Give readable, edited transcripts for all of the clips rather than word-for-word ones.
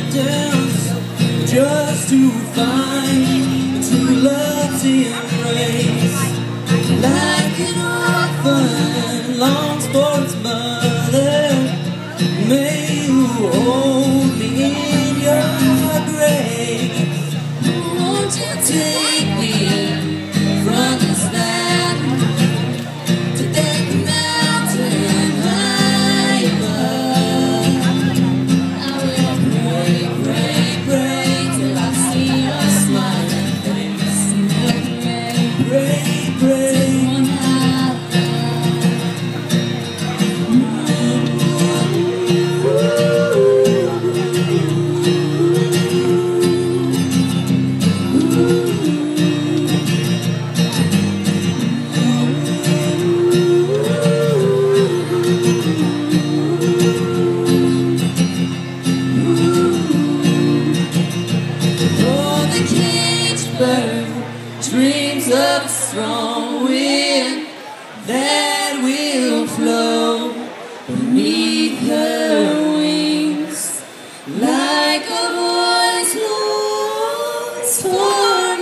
distance just to find true love's embrace. Like an orphan longs for its mother, may you hold me in your grace. Won't you take me from this land to that mountain high above? I will pray, pray, pray till I see your smiling face. Pray, pray, pray. Dreams of a strong wind that will flow beneath her wings, like a voice longs for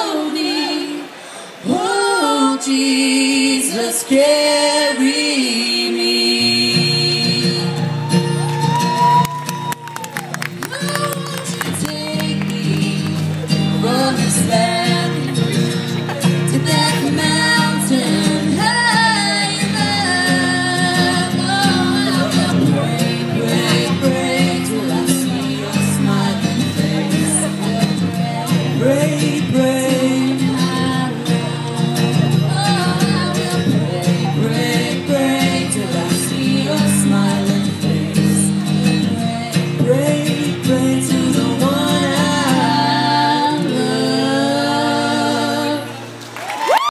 melody. Oh, Jesus, carry